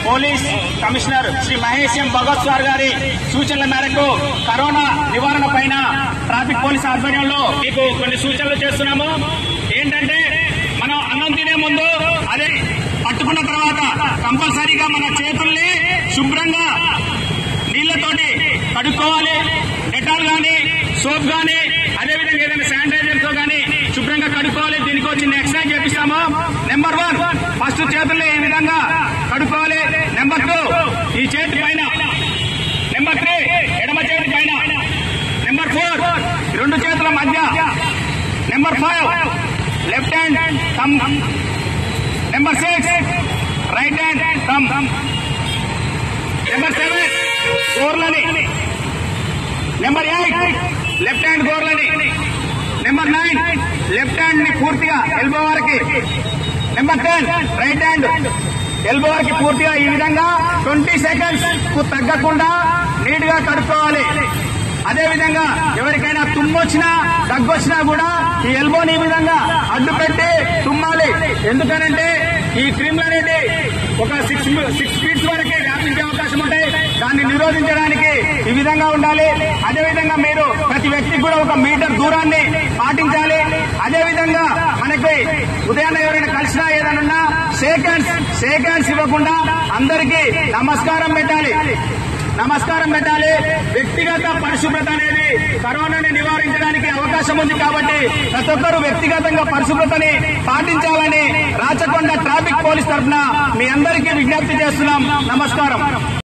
Police commissioner Shri Mahesh M Bhagat sir గారి సూచనల మేరకు కరోనా నివారణ పైన ట్రాఫిక్ పోలీస్ ఆధ్వర్యంలో మీకు కొన్ని సూచనలు చేస్తున్నాము. ఏంటంటే మనం అన్నం తినే ముందు అదే పట్టుకున్న తర్వాత కంపల్సరీగా మన చేతుల్ని శుభ్రంగా నీళ్లతోటి కడుక్కోవాలి. డెటాల్ గానీ, సోప్ గానీ, అదేవిధంగా ఏదైనా శానిటైజర్ తో గానీ శుభ్రంగా కడుక్కోవాలి. దీనికి చిన్న ఎక్సర్సైజ్ చేపిస్తాము. నెంబర్ 1 ఫస్ట్ చేతుల్ని ఈ విధంగా కడుక్కోవాలి. నెంబర్ 2 ఈ చేతి పైన. నెంబర్ 3 ఎడమ చేతి పైన. నెంబర్ 4 రెండు చేతుల మధ్య. Number 5 left hand thumb. Number 6 right hand thumb. Number 7 గోర్లని. నెంబర్ 8 లెఫ్ట్ హ్యాండ్ గోర్లని. నెంబర్ 9 లెఫ్ట్ హ్యాండ్ ని పూర్తిగా ఎల్బో వరకు. నెంబర్ 10 రైట్ హ్యాండ్ ఎల్బో వరకు పూర్తిగా ఈ విధంగా 20 సెకండ్స్ కు తగ్గకుండా నీట్ గా కడుక్కోవాలి. అదేవిధంగా ఎవరికైనా తుమ్మొచ్చినా దగ్గొచ్చినా కూడా ఈ ఎల్బోని ఈ విధంగా అడ్డు పెట్టి తుమ్మాలి. ఎందుకనంటే ఈ క్రిములు అనేది ఒక 6 ఫీట్స్ వరకే వ్యాపించే అవకాశం ఉంటాయి. దాన్ని నిరోధించడానికి ఈ విధంగా ఉండాలి. అదేవిధంగా మీరు ప్రతి వ్యక్తికి కూడా 1 మీటర్ దూరాన్ని పాటించాలి. అదేవిధంగా మనకి ఉదయాన్నే ఎవరైనా కలిసినా ఏదైనా షేక్ హ్యాండ్స్ ఇవ్వకుండా అందరికీ నమస్కారం పెట్టాలి. వ్యక్తిగత పరిశుభ్రత అనేది కరోనాని నివారించడానికి అవకాశం ఉంది కాబట్టి ప్రతి ఒక్కరూ వ్యక్తిగతంగా పరిశుభ్రతని పాటించాలని రాచకొండ ట్రాఫిక్ పోలీస్ తరఫున మీ అందరికీ విజ్ఞప్తి చేస్తున్నాం. నమస్కారం.